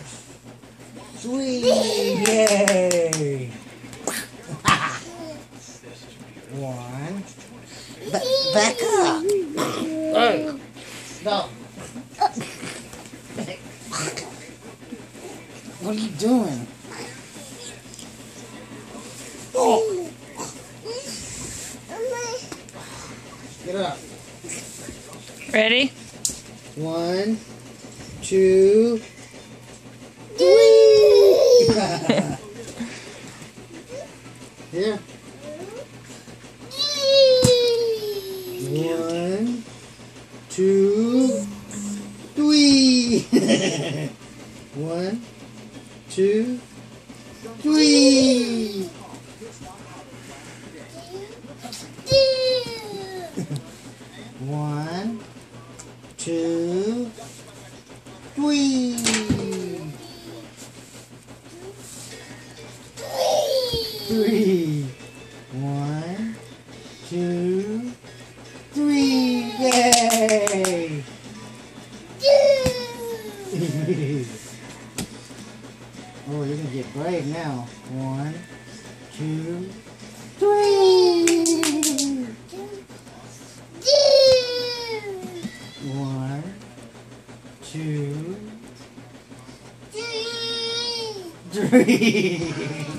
Sweet! Yay! One. Back up! Hey! No! What are you doing? Oh! Get up. Ready? 1, 2, 3. Here. 1, 2, 3. 1, 2, 3. 1, 2, 3. 3. 1, 2, 3. Yay! Oh, you're gonna get brave now. 1, 2, 3. 1, 2, 3.